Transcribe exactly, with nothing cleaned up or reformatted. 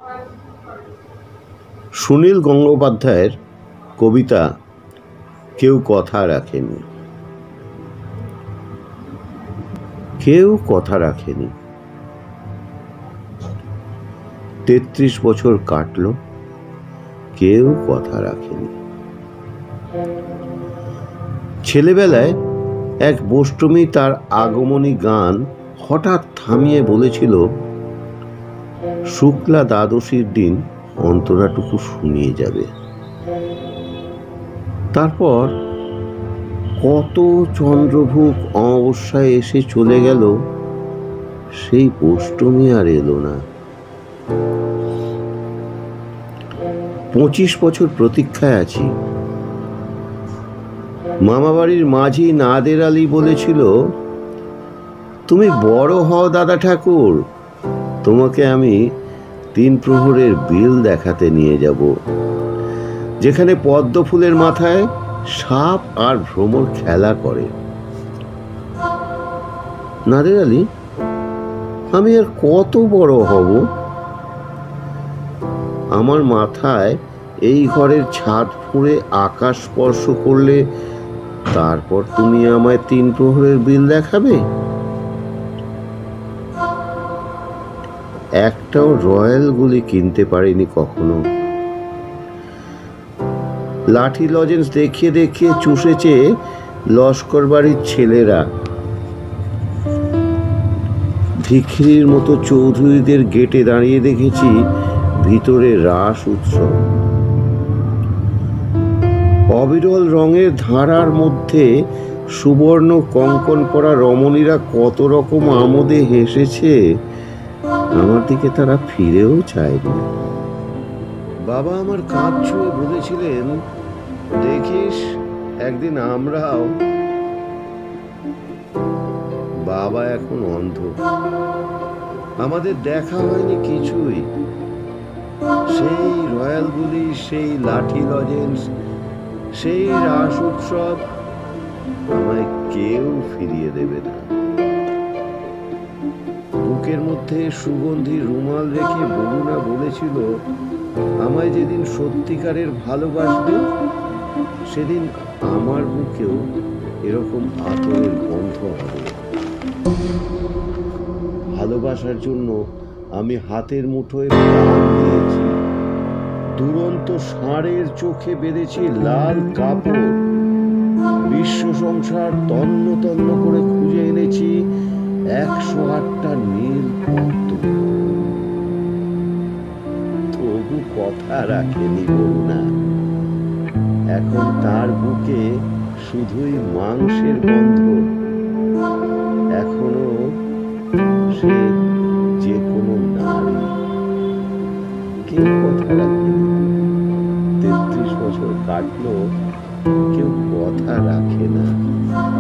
সুনীল গঙ্গোপাধ্যায়ের কবিতা কেউ কথা রাখেনি। কেউ কথা রাখেনি। তেত্রিশ বছর কাটল, কেউ কথা রাখেনি। ছেলেবেলায় এক বোষ্টমী তার আগমনী গান হঠাৎ থামিয়ে বলেছিল, শুক্লা দ্বাদশীর দিন অন্তরাটুকু শুনিয়ে যাবে। তারপর কত চন্দ্রভুক অমাবস্যায় এসে চলে গেল, সেই অষ্টমী আর এলো না। পঁচিশ বছর প্রতীক্ষায় আছি। মামাবাড়ির মাঝি নাদের আলী বলেছিল, তুমি বড় হও দাদা ঠাকুর, তোমাকে আমি তিন প্রহরের বিল দেখাতে নিয়ে যাব, যেখানে পদ্ম ফুলের মাথায় সাপ আর ভ্রমর খেলা করে। নাদের আলী, আমি আর কত বড় হব? আমার মাথায় এই ঘরের ছাদ ফুঁড়ে আকাশ স্পর্শ করলে তারপর তুমি আমায় তিন প্রহরের বিল দেখাবে? একটাও রয়্যাল গুলি কিনতে পারিনি কখনো। লাঠি লজেন্স দেখিয়ে দেখিয়ে চুষেছে লস্কর বাড়ির ছেলেরা। ভিখিরির মতো চৌধুরীদের গেটে দাঁড়িয়ে দেখেছি ভিতরে রাস উৎসব। অবিরল রঙের ধারার মধ্যে সুবর্ণ কঙ্কন পরা রমণীরা কত রকম আমোদে হেসেছে, আমার দিকে তারা ফিরেও চায়নি। বাবা আমার কাঁধ ছুঁয়ে বলেছিলেন, দেখিস একদিন আমরাও। বাবা এখন অন্ধ, আমাদের দেখা হয়নি কিছুই। সেই রয়্যালগুলি, সেই লাঠি লজেন্স, সেই রাস উৎসব আমায় কেউ ফিরিয়ে দেবে না। বুকের মধ্যে সুগন্ধি রুমাল রেখে বরুণা বলেছিল, আমায় যেদিন সত্যিকারের ভালোবাসবে সেদিন আমার বুকেও এরকম আতরের গন্ধ হবে। ভালোবাসার জন্য আমি হাতের মুঠোয় প্রাণ দিয়েছি। দুরন্ত ষাঁড়ের চোখে বেঁধেছি লাল কাপড়। বিশ্ব সংসার তন্ন তন্ন করে খুঁজে এনেছি একশো আটটা নীল পদ্ম। তবু কথা রাখেনি বরুণা। এখন তার বুকে শুধুই মাংসের গন্ধ। এখনো সে যে কোনো নারী। কেউ কথা রাখেনি। তেত্রিশ বছর কাটলো, কেউ কথা রাখে না।